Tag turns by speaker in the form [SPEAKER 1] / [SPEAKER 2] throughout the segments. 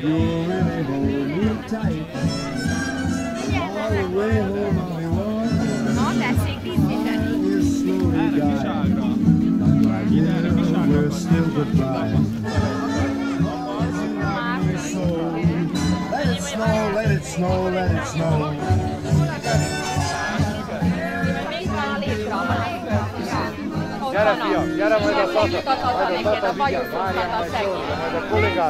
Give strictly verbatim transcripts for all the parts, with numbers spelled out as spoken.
[SPEAKER 1] really hold me tight. All the way home I'll be walking.
[SPEAKER 2] No, tessék díszíteni.
[SPEAKER 1] You slowly guide. Like yeah, we're still goodbye. So let it snow, let it snow, let it snow.
[SPEAKER 3] Gyere fiam, gyere majd a tata, majd a tata vigyázz, várjál majd sorra, majd a kollégád.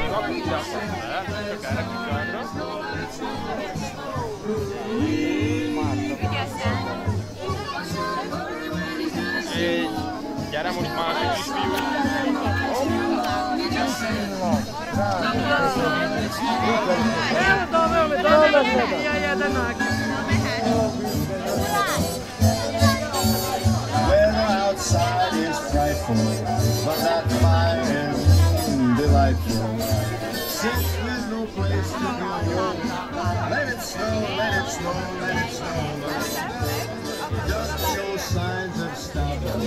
[SPEAKER 4] Így, gyere most másik is fiú.
[SPEAKER 1] Outside is frightful, but that fire is delightful. Since there's no place to go, let it snow, let it snow, let it snow. Just show signs of stopping.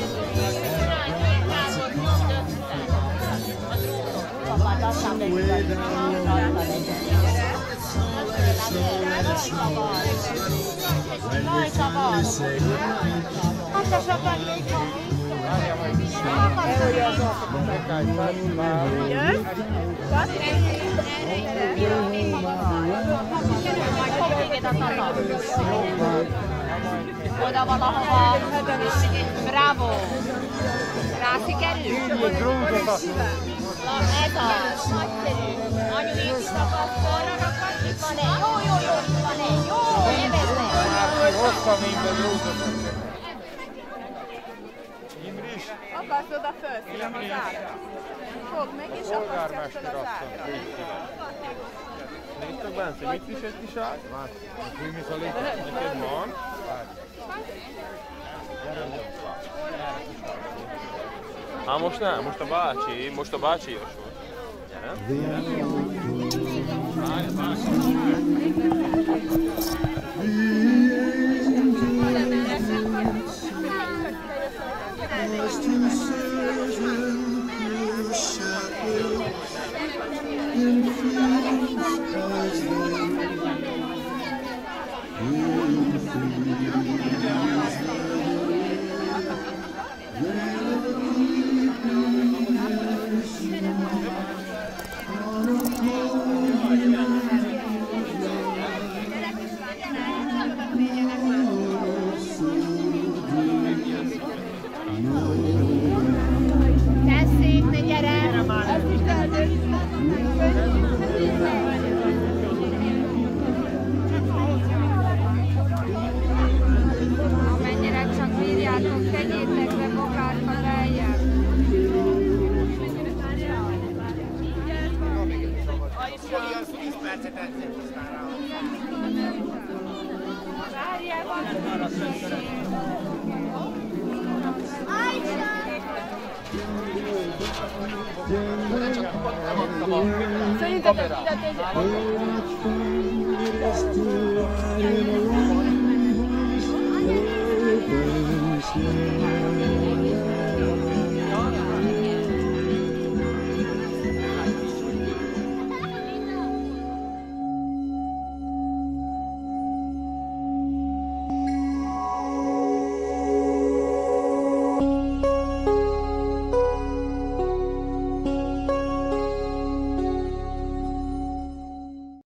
[SPEAKER 1] Way down low. Let it snow, let it snow. When we finally say goodnight.
[SPEAKER 2] Oda valahova. Bravo. Rá sikerült? Na ez az. Nagyszerű. Anyu nincs szakaszkorra rakad, itt van egy. Jó, jó, jó, itt van egy. Jó, evezd meg.
[SPEAKER 3] Hoztam minden drótot.
[SPEAKER 5] Akarsz oda felszínem az ágra? Fogd meg és akasztjad fel az ágra.
[SPEAKER 4] Néztek Bence, mit is egy kis ág? Mi a létet? Neked van? Hát most nem, most a bácsi, most a bácsi a sor. Gyere. Várj, várj.
[SPEAKER 2] Tessék, ne gyere! Ezt is teheted! Amennyire csak bírjátok, tegyétek be bokárka lejjebb! Várjál valami! Szerintem
[SPEAKER 1] Szerintem